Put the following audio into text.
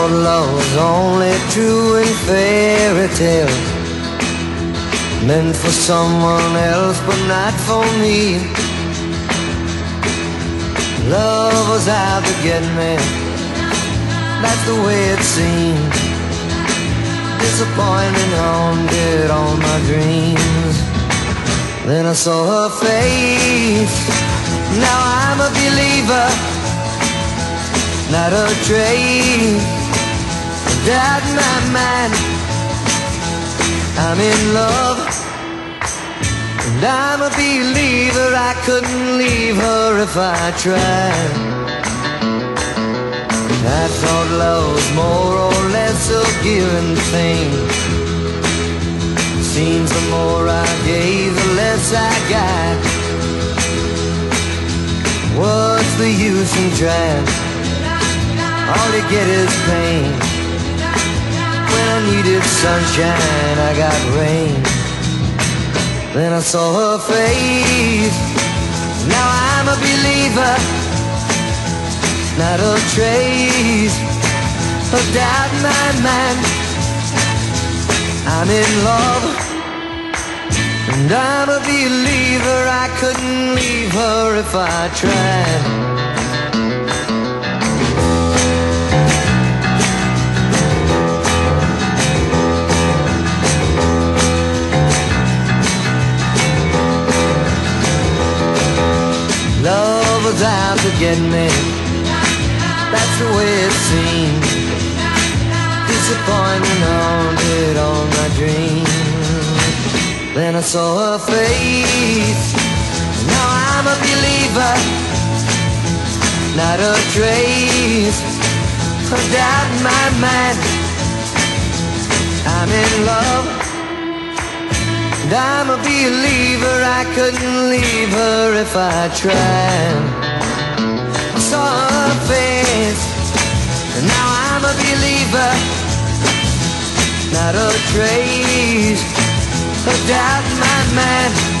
thought love was only true in fairy tales, meant for someone else but not for me. Love was out to get me, that's the way it seemed. Disappointment haunted all my dreams. Then I saw her face, now I'm a believer, not a trace of doubt in my mind. I'm in love, and I'm a believer. I couldn't leave her if I tried. I thought love was more or less a given thing. Seems the more I gave, the less I got. What's the use in trying? All you get is pain. When I needed sunshine, I got rain. Then I saw her face, now I'm a believer, not a trace of doubt in my mind. I'm in love, and I'm a believer. I couldn't leave her if I tried. Love was out to get me, that's the way it seemed. Disappointment haunted all my dreams. Then I saw her face, now I'm a believer, not a trace of doubt in my mind. I'm in love, and I'm a believer. I couldn't leave her if I tried. I saw her face, and now I'm a believer, not a trace of doubt in my mind.